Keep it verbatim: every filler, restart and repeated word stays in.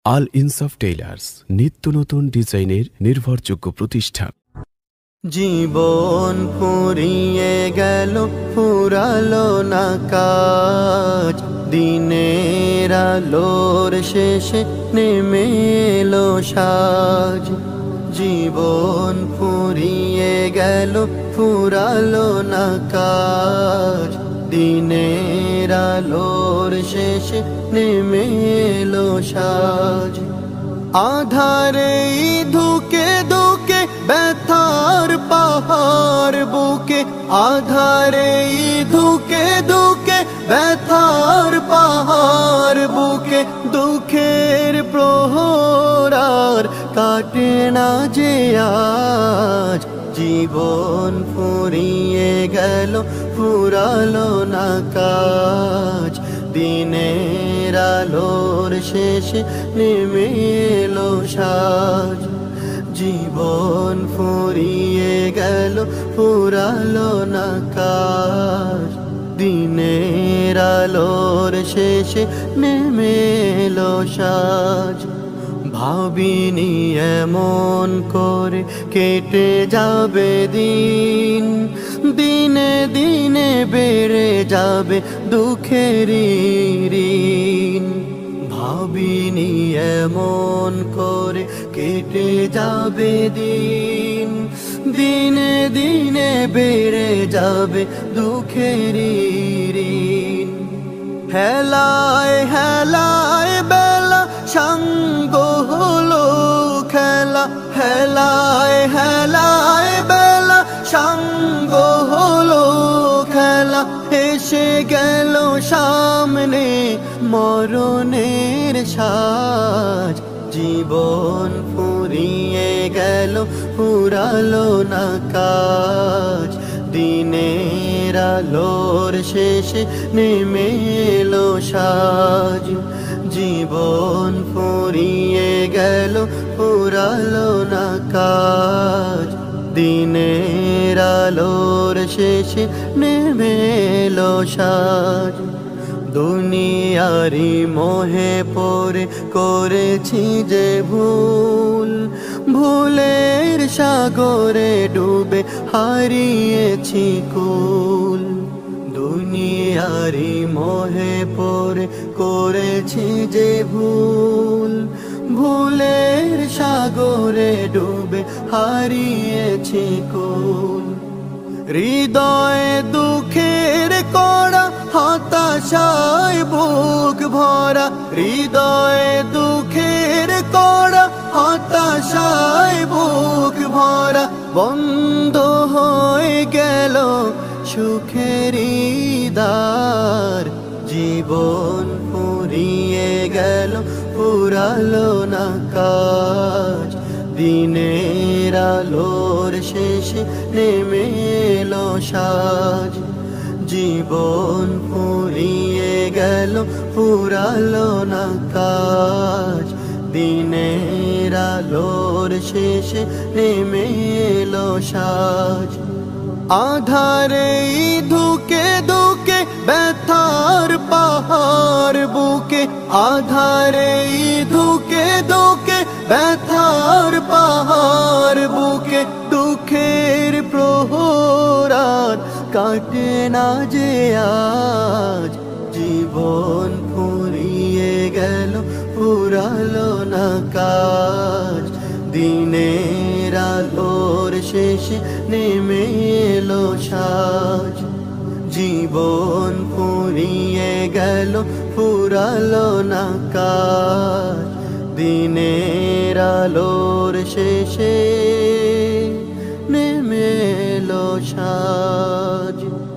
আল ইনসাফ টেইলার্স, নিত্য নতুন ডিজাইনের নির্ভরযোগ্য প্রতিষ্ঠান। জীবন ফুরিয়ে গেল, ফুরালো না কাজ, দিনের আলোর শেষে নেমে এলো সাজ। জীবন ফুরিয়ে গেল, ফুরালো না কাজ, দিনের আলোর শেষে নেমে এলো সাজ। আধারে ধুকে ধুকে ব্যথার পাহাড় বুকে, আধারে ধুকে ধুকে ব্যথার পাহাড় বুকে, দুঃখের প্রহরার কাটে না যে আজ। জীবন ফুরিয়ে গেল, ফুরালো না কাজ, দিনের আলোর শেষে নেমে এলো সাজ। জীবন ফুরিয়ে গেল, ফুরালো না কাজ, দিনের আলোর শেষে নেমে এলো সাজ। ভাবিনি এমন করে কেটে যাবে দিন, দিনে দিনে বেড়ে যাবে দুঃখের ঋণ। ভাবিনি এমন করে কেটে যাবে দিন, দিনে দিনে বেড়ে যাবে দুঃখের ঋণ। হেলায় হেলায় বেলা সঙ্গ হলো খেলা, হেলায় হেলায় বেলা সঙ্গ হলো খেলা, এসে গেল সামনে মরণের সাজ। জীবন ফুরিয়ে গেল, ফুরালো না কাজ, দিনের আলোর শেষে নেমে এলো সাজ। জীবন ফুরিয়ে গেল, ফুরালো না কাজ, দিনের আলোর শেষে নেমে এলো সাজ। দুনিয়ারি মোহে পড়ে করেছি যে ভুল, ভুলের সাগরে ডুবে হারিয়েছি কুল। দুনিয়ারি মোহে পড়ে করেছি যে ভুল, ভুলের সাগরে ডুবে হারিয়েছি কুল। হৃদয়ে দুঃখের কড়া, হতাশায় বুক ভরা, হৃদয়ে দুঃখের কড়া, হতাশায় বুক ভরা, বন্ধ হয়ে গেল সুখের দ্বার। জীবন ফুরিয়ে গেল, ফুরালো না কাজ, দিনের আলোর শেষে নেমে এলো সাজ। জীবন ফুরিয়ে গেল, ফুরালো না কাজ, দিনের আলোর শেষে নেমে এলো সাজ। আধারে ধুকে ধুকে ব্যথার পাহাড় বুকে, আধারে ধুকে ধুকে ব্যথার পাহাড় বুকে, দুঃখের প্রহরার কাটে না যে আজ। জীবন ফুরিয়ে গেল, ফুরালো না কাজ, দিনের আলোর শেষে নেমে এলো সাজ। জীবন ফুরিয়ে গেল, ফুরালো না কাজ, দিনের আলোর শেষে নেমে এলো সাজ।